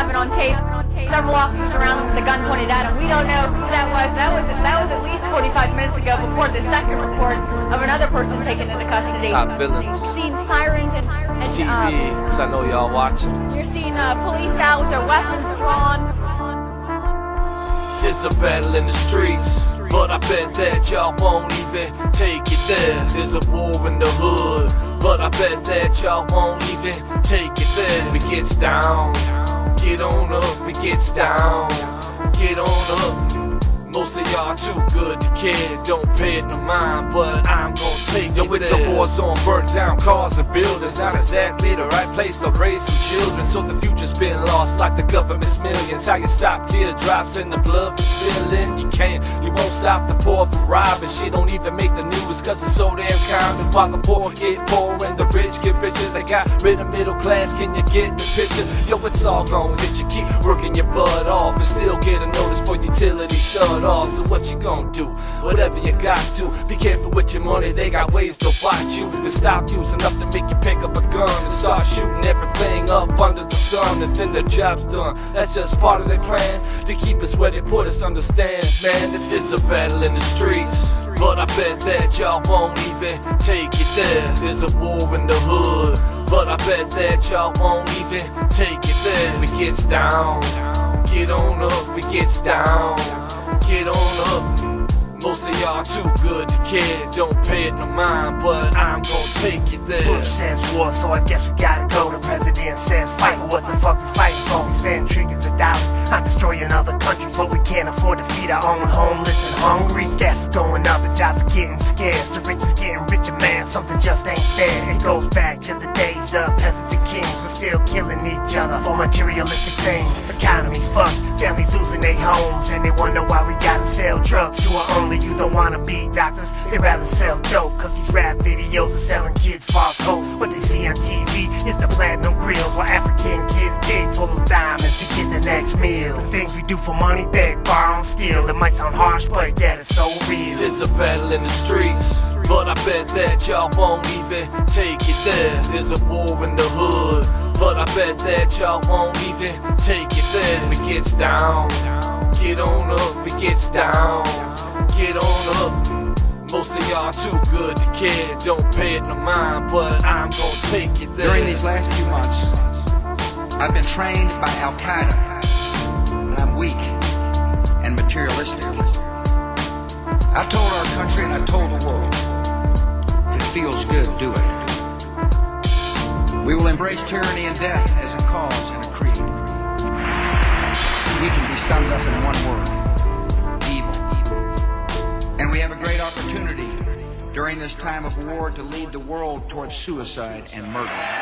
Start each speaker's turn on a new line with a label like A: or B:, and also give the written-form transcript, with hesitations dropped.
A: have it on tape. Several officers around them with a gun pointed at them. We don't know who that was. That was at least 45 minutes ago before the second report of another person taken into custody.
B: Top villains.
A: You're seeing sirens and
B: TV, because I know y'all watching.
A: You're seeing police out with their weapons drawn.
B: There's a battle in the streets, but I bet that y'all won't even take it there. There's a war in the hood, but I bet that y'all won't even take it there. We gets down, get on up, we gets down, get on up. Most of y'all too good to care, don't pay it no mind, but I'm gonna take it there. It's a war zone, burnt down cars and buildings. Not exactly the right place to raise some children, so the future's been lost like the government's millions. How you stop teardrops and the blood from spilling? You can't, you won't stop the poor from robbing. Shit don't even make the news cause it's so damn common. While the poor get poor and the rich get richer, they got rid of middle class, can you get the picture? Yo, it's all gonna hit you, keep working your butt off and still get a notice for utility shut off. So what you gonna do? Whatever you got to. Be careful with your money, they got ways to watch you. And stop using up to make you pick up a gun and start shooting everything up under the sun. And then the job's done. That's just part of their plan to keep us where they put us, understand? Man, if there's a battle in the streets, but I bet that y'all won't even take it there. There's a war in the hood, but I bet that y'all won't even take it there. We gets down, get on up, we gets down, get on up. Most of y'all too good to care, don't pay it no mind, but I'm gonna take it there.
C: Bush says war, so I guess we gotta go. The president says fight, but what the fuck we fighting for? We spend trillions of dollars on destroying other countries, but we can't afford to feed our own homeless and hungry. Gas is going up, the jobs are getting scarce, the rich is getting richer, man, something just ain't fair. It goes back to the days of peasants and kings, we're still killing each other for materialistic things. Economy's fucked, families losing their homes, and they wonder why we gotta sell drugs to our only. You don't wanna be doctors, they rather sell dope, cause these rap videos are selling kids false hope. What they see on TV is the platinum grills, while African kids dig for those diamonds to get the next meal. The things we do for money, beg, borrow, and steal. It might sound harsh, but yeah, it's so real.
B: There's a battle in the streets, but I bet that y'all won't even take it there. There's a war in the hood, but I bet that y'all won't even take it there. We gets down, get on up, we gets down, get on up. Most of y'all too good to care, don't pay it no mind, but I'm gonna take it there.
D: During these last few months, I've been trained by Al-Qaeda, and I'm weak and materialistic. I told our country and I told the world, if it feels good, do it. We will embrace tyranny and death as a cause and a creed. We can be summed up in one word: evil. And we have a great opportunity during this time of war to lead the world towards suicide and murder.